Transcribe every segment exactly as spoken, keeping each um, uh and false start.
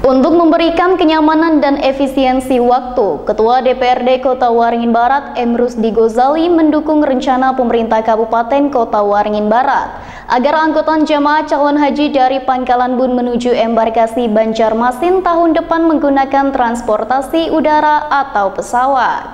Untuk memberikan kenyamanan dan efisiensi waktu, Ketua D P R D Kota Waringin Barat, M. Rusdi Gozali, mendukung rencana pemerintah Kabupaten Kota Waringin Barat agar angkutan jemaah calon haji dari Pangkalan Bun menuju embarkasi Banjarmasin tahun depan menggunakan transportasi udara atau pesawat.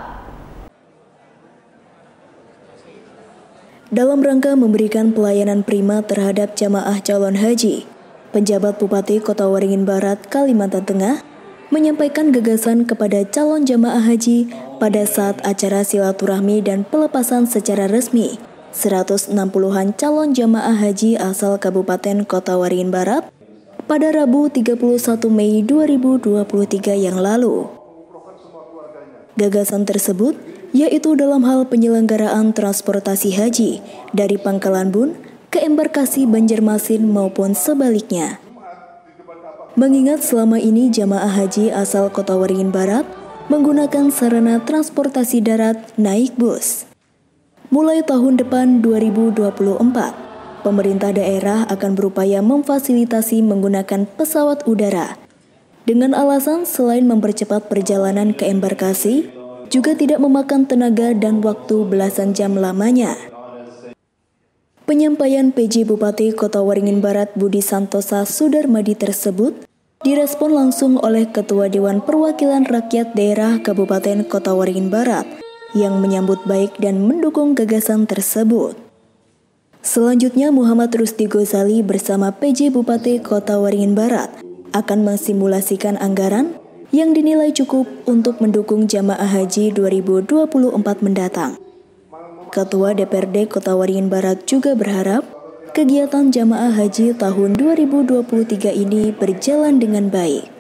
Dalam rangka memberikan pelayanan prima terhadap jamaah calon haji, penjabat Bupati Kota Waringin Barat, Kalimantan Tengah, menyampaikan gagasan kepada calon jamaah haji pada saat acara silaturahmi dan pelepasan secara resmi seratus enam puluhan calon jamaah haji asal Kabupaten Kota Waringin Barat pada Rabu tiga puluh satu Mei dua ribu dua puluh tiga yang lalu. Gagasan tersebut yaitu dalam hal penyelenggaraan transportasi haji dari Pangkalan Bun ke embarkasi Banjarmasin maupun sebaliknya. Mengingat selama ini jamaah haji asal Kota Waringin Barat menggunakan sarana transportasi darat naik bus. Mulai tahun depan dua ribu dua puluh empat, pemerintah daerah akan berupaya memfasilitasi menggunakan pesawat udara dengan alasan selain mempercepat perjalanan ke embarkasi, juga tidak memakan tenaga dan waktu belasan jam lamanya. Penyampaian P J Bupati Kota Waringin Barat Budi Santosa Sudarmadi tersebut direspon langsung oleh Ketua Dewan Perwakilan Rakyat Daerah Kabupaten Kota Waringin Barat yang menyambut baik dan mendukung gagasan tersebut. Selanjutnya Muhammad Rusdi Gozali bersama P J Bupati Kota Waringin Barat akan mensimulasikan anggaran yang dinilai cukup untuk mendukung jamaah haji dua ribu dua puluh empat mendatang. Ketua D P R D Kota Waringin Barat juga berharap kegiatan jamaah haji tahun dua ribu dua puluh tiga ini berjalan dengan baik.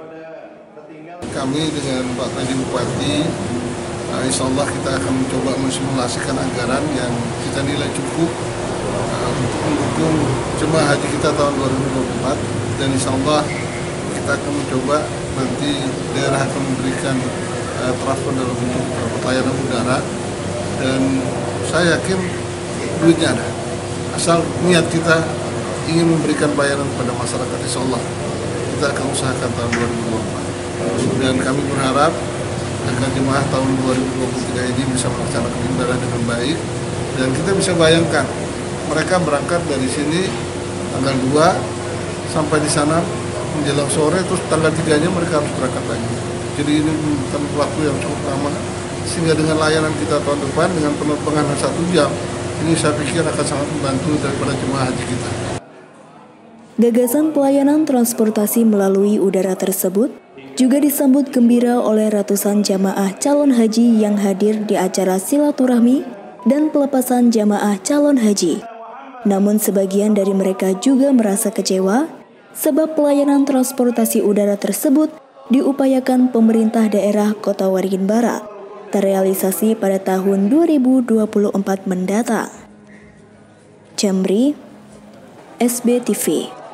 Kami dengan Pak P J Bupati, uh, insya Allah kita akan mencoba mensimulasikan anggaran yang kita nilai cukup uh, untuk mendukung jemaah haji kita tahun dua ribu dua puluh empat, dan insya Allah kita akan mencoba nanti daerah akan memberikan uh, transport dalam bentuk pelayanan udara, dan saya yakin duitnya ada. Asal niat kita ingin memberikan pelayanan kepada masyarakat, insya Allah kita akan usahakan tahun dua ribu dua puluh empat. Dan kami berharap agar jemaah tahun dua ribu dua puluh tiga ini bisa melaksanakan ibadah dengan baik, dan kita bisa bayangkan mereka berangkat dari sini tanggal dua sampai di sana menjelang sore, terus tanggal tiganya mereka harus berangkat lagi. Jadi ini bukan waktu yang cukup lama, sehingga dengan layanan kita tahun depan dengan penerbangan satu jam, ini saya pikir akan sangat membantu daripada jemaah haji kita. Gagasan pelayanan transportasi melalui udara tersebut juga disambut gembira oleh ratusan jamaah calon haji yang hadir di acara silaturahmi dan pelepasan jamaah calon haji. Namun sebagian dari mereka juga merasa kecewa sebab pelayanan transportasi udara tersebut diupayakan pemerintah daerah Kota Waringin Barat terrealisasi pada tahun dua ribu dua puluh empat mendatang. Jamri, S B T V.